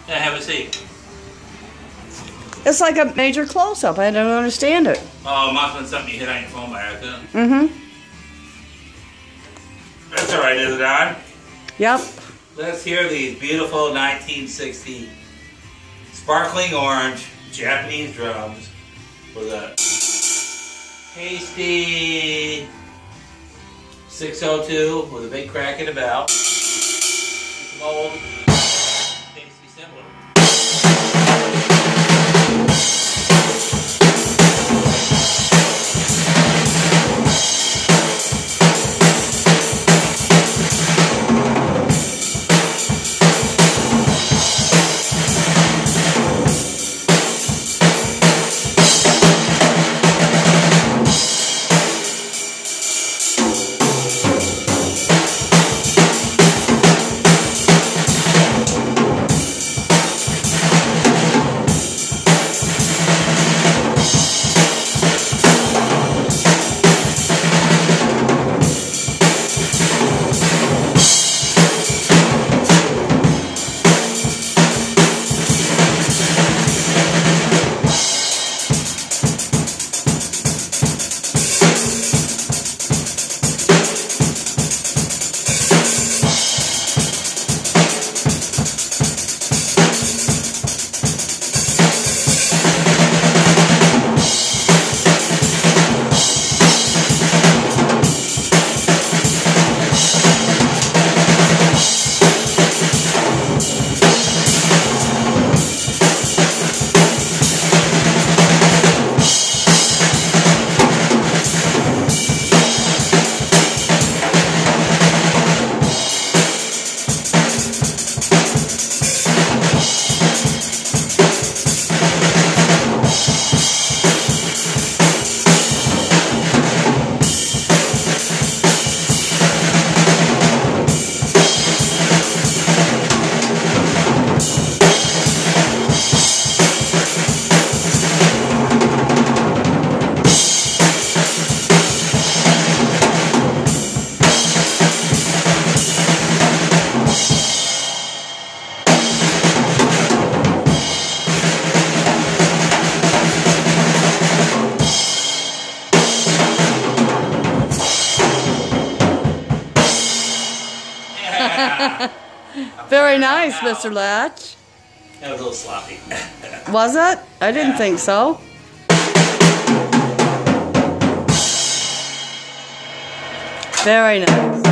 Yeah, have a seat. It's like a major close-up. I don't understand it. Oh, it must have been something you hit on your phone by accident. Mm-hmm. That's alright, is it on? Yep. Let's hear these beautiful 1960 sparkling orange Japanese drums with a tasty 602 with a big crack in the bell. Some old tasty cymbal. Very nice, Mr. Latch. That was a little sloppy. Was it? I didn't think so. Very nice.